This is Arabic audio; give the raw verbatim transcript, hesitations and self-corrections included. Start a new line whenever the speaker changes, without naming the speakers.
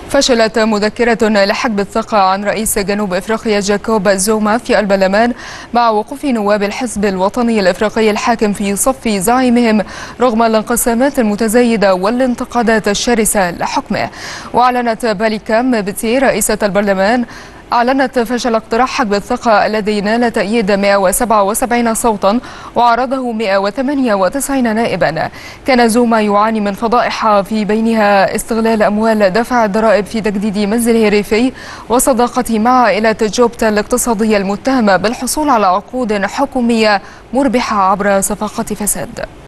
فشلت مذكرة لحجب الثقة عن رئيس جنوب إفريقيا جاكوب زوما في البرلمان مع وقوف نواب الحزب الوطني الإفريقي الحاكم في صف زعيمهم رغم الانقسامات المتزايدة والانتقادات الشرسة لحكمه. وأعلنت باليكام بتي رئيسة البرلمان أعلنت فشل اقتراح حجب الثقة الذي نال تأييد مئة وسبعة وسبعين صوتا وعارضه مئة وثمانية وتسعين نائبا. كان زوما يعاني من فضائح في بينها استغلال أموال دفع الضرائب في تجديد منزله الريفي وصداقته مع عائلة جوبتا الاقتصادية المتهمة بالحصول على عقود حكومية مربحة عبر صفقات فساد.